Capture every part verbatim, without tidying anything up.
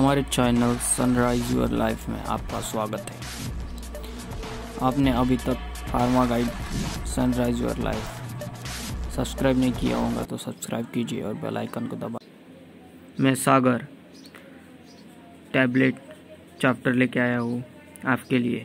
हमारे channel sunrise your life में आपका स्वागत है। आपने अभी तक pharma guide sunrise your life subscribe नहीं किया होगा तो सब्सक्राइब कीजिए और बेल आइकन को दबा। मैं सागर टैबलेट चैप्टर लेके आया हूँ आपके लिए।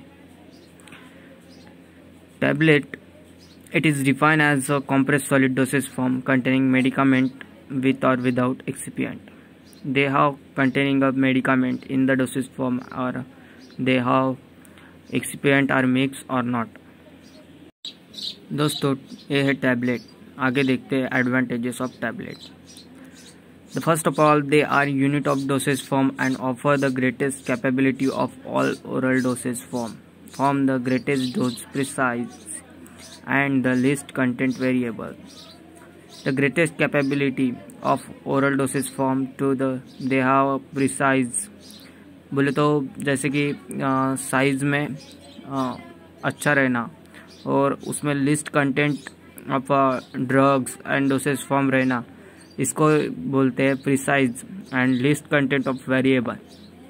Tablet it is defined as a compressed solid dosage form containing medicament with or without excipient. They have containing a medicament in the dosage form or they have excipient or mix or not. दोस्तों ये है tablet. आगे देखते हैं advantages of tablet. The first of all, they are unit of dosage form and offer the greatest capability of all oral dosage form. Form the greatest dose precise and the least content variable. The greatest capability of oral dosage form to the they have precise बोले तो जैसे कि size में आ, अच्छा रहना और उसमें list content of drugs and dosage form रहना, इसको बोलते हैं precise and list content of variable.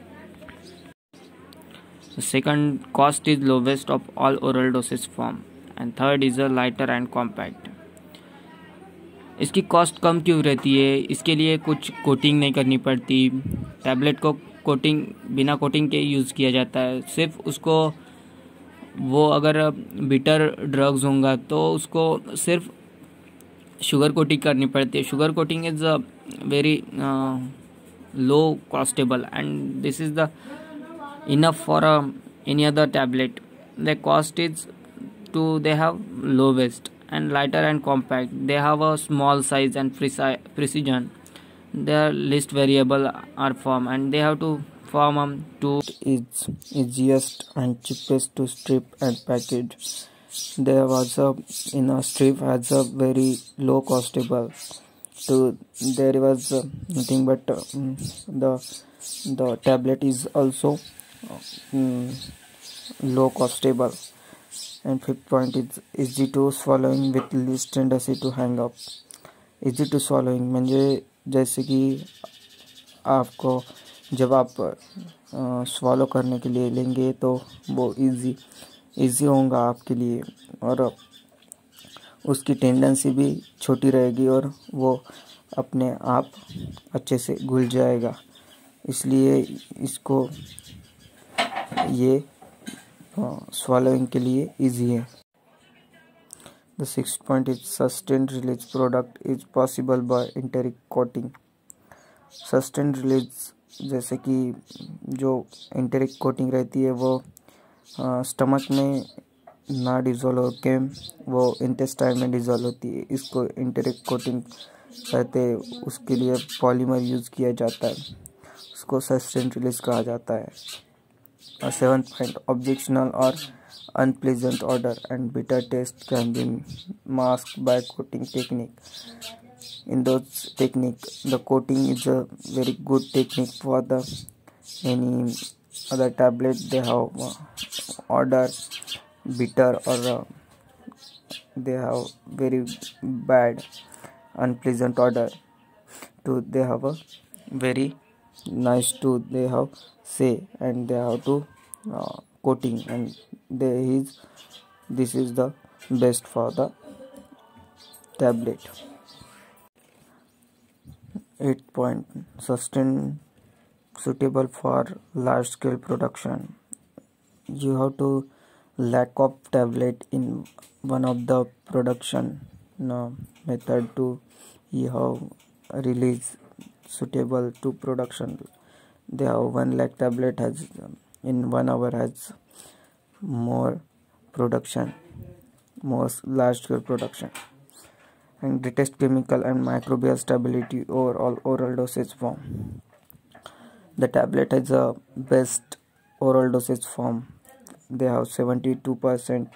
Second, cost is lowest of all oral dosage form and third is a lighter and compact. इसकी कॉस्ट कम क्यों रहती है? इसके लिए कुछ कोटिंग नहीं करनी पड़ती। टैबलेट को कोटिंग बिना कोटिंग के यूज़ किया जाता है। सिर्फ उसको वो अगर बिटर ड्रग्स होंगे तो उसको सिर्फ शुगर कोटिंग करनी पड़ती है। Sugar coating is a very low costable and this is the enough for any other tablet. The cost is to they have lowest and lighter and compact. They have a small size and preci- precision. Their least variable are form and they have to form um, to is easiest and cheapest to strip and package. There was a in a strip has a very low costable. So there was uh, nothing but uh, the the tablet is also uh, um, low costable. And fifth point is easy to swallowing with least tendency to hang up. Easy to swallowing म्हणजे जैसे कि आपको जब आप swallow करने के लिए लेंगे तो वो इजी इजी होगा आपके लिए और उसकी टेंडेंसी भी छोटी रहेगी और वो अपने आप अच्छे से घुल जाएगा। इसलिए इसको ये swallowing के लिए easy है। The sixth point is sustained release product is possible by enteric coating. Sustained release जैसे कि जो enteric coating रहती है वो स्टमक में ना डिज़ोल्व होके वो इंटेस्टाइन में डिज़ोल्व होती है। इसको enteric coating कहते हैं। उसके लिए पॉलीमर यूज़ किया जाता है, उसको sustained release कहा जाता है। A seventh point, objectional or unpleasant odor and bitter taste can be masked by coating technique. In those technique, the coating is a very good technique for the any other tablet. They have uh, odor, bitter or uh, they have very bad, unpleasant odor. To they have a very nice to they have say and they have to uh, coating and there is this is the best for the tablet. Eight point, sustain suitable for large scale production. You have to lack of tablet in one of the production no, method to you have release suitable to production. They have one lakh tablet has in one hour has more production, more large scale production, and greatest chemical and microbial stability overall oral dosage form. The tablet has a best oral dosage form. They have seventy-two percent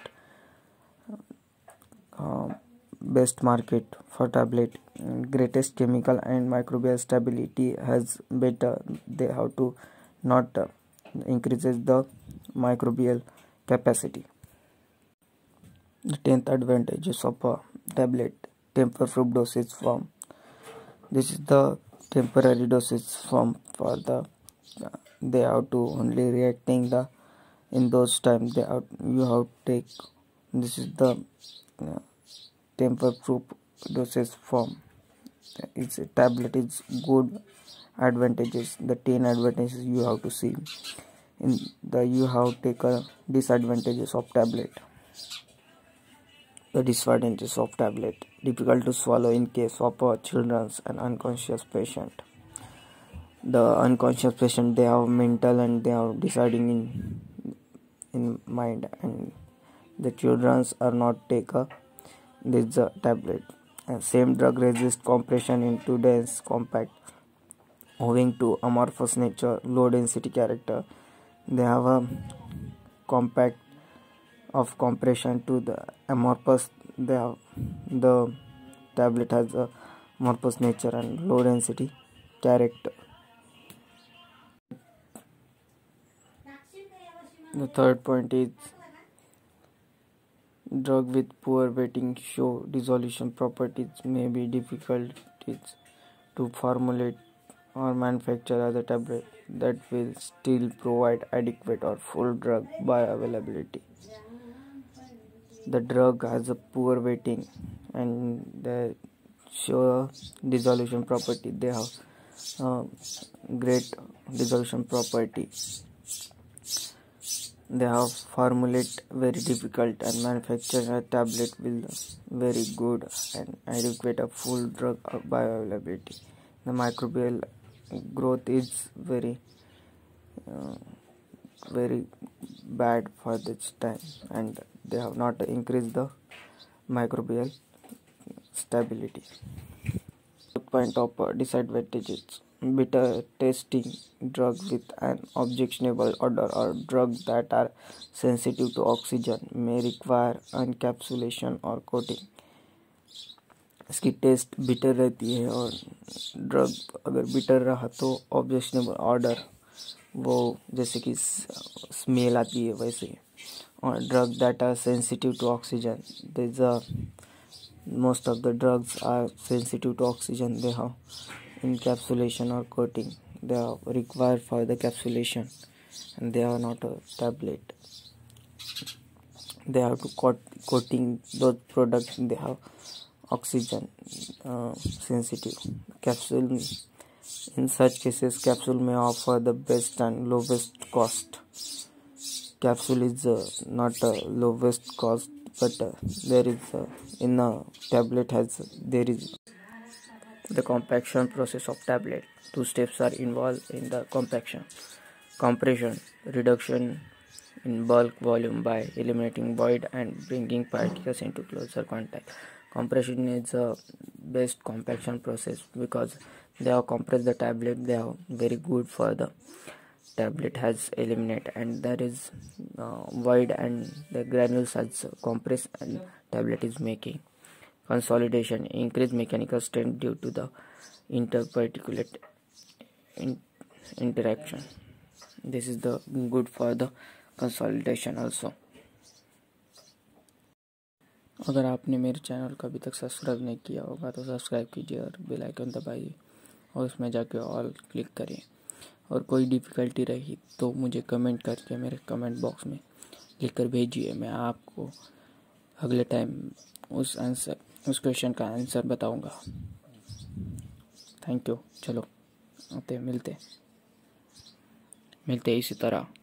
uh, best market for tablet. Greatest chemical and microbial stability has better. They have to not uh, increases the microbial capacity. The tenth advantages of a tablet, temporary dosage form. This is the temporary dosage form for the they have to only reacting the in those times they have, you have to take. This is the uh, tamper proof dosage form. It's a tablet is good advantages, the ten advantages you have to see in the you have to take a disadvantages of tablet. The disadvantages of tablet: difficult to swallow in case of a children's and unconscious patient. The unconscious patient, they have mental and they are deciding in in mind, and the children's are not take a this uh, tablet. And same drug resist compression into dense compact owing to amorphous nature, low density character. They have a compact of compression to the amorphous. They have the tablet has a amorphous nature and low density character. The third point is drug with poor weighting show dissolution properties may be difficult to formulate or manufacture as a tablet that will still provide adequate or full drug bioavailability. The drug has a poor weighting and they show dissolution property. They have uh, great dissolution property. They have formulate very difficult and manufacture a tablet with very good and adequate a full drug bioavailability. The microbial growth is very uh, very bad for this time, and they have not increased the microbial stability. Point of uh, disadvantages: beta testing drug with an objectionable odor or drugs that are sensitive to oxygen may require encapsulation or coating. इसकी taste bitter रहती है और drug अगर bitter रहा तो objectionable order वो जैसे कि स्मेल आती है वैसे. और drug that are sensitive to oxygen, this most of the drugs are sensitive to oxygen. They have encapsulation or coating. They are required for the capsulation and they are not a tablet. They have to coat coating those products. They have oxygen uh, sensitive capsule. In such cases, capsule may offer the best and lowest cost. Capsule is uh, not uh, lowest cost, but uh, there is uh, in a tablet has uh, there is the compaction process of tablet. Two steps are involved in the compaction: compression, reduction in bulk volume by eliminating void and bringing particles into closer contact. Compression is the best compaction process because they have compressed the tablet. They are very good for the tablet has eliminate, and there is uh, void and the granules has compressed and tablet is making. Consolidation, increased mechanical strength due to the interparticulate in interaction. This is the good for the consolidation also. अगर आपने मेरे channel को अभी तक subscribe नहीं किया होगा तो सब्सक्राइब कीजिए और बेल आइकन दबाइए और उसमें जाके ऑल क्लिक करिए. और कोई डिफ़िकल्टी रही तो मुझे कमेंट करके मेरे कमेंट बॉक्स में लिख कर भेजिए. मैं आपको अगले टाइम उस आंसर उस क्वेश्चन का आंसर बताऊंगा. Thank you. चलो आते मिलते मिलते इसी तरह.